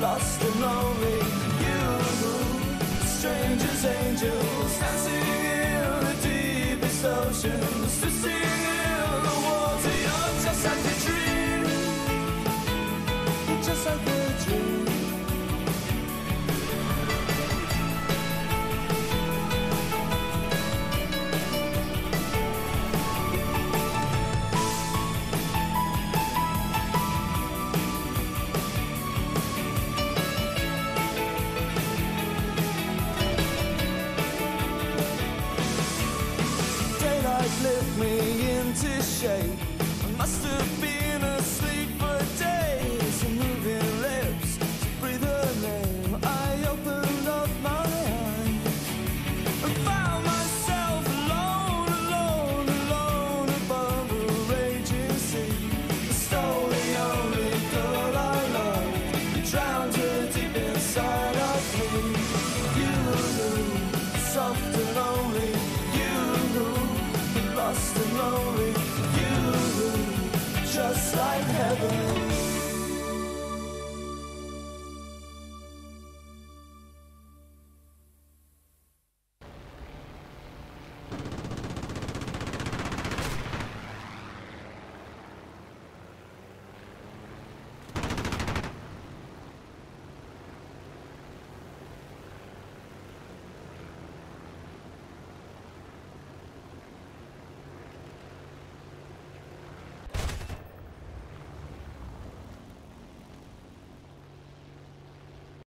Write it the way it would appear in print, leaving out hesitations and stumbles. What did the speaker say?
lost and lonely. You, strangers, angels, dancing in the deepest oceans, twisting in the water. You're just like a dream. You're just like a dream. Lift me into shape. I must have been asleep for days. Moving lips to breathe her name. I opened up my eyes and found myself alone, alone, alone above a raging sea. I stole the only girl I loved, drowned her deep inside of me. You, soft and lonely. Lost and lonely, you, just like heaven.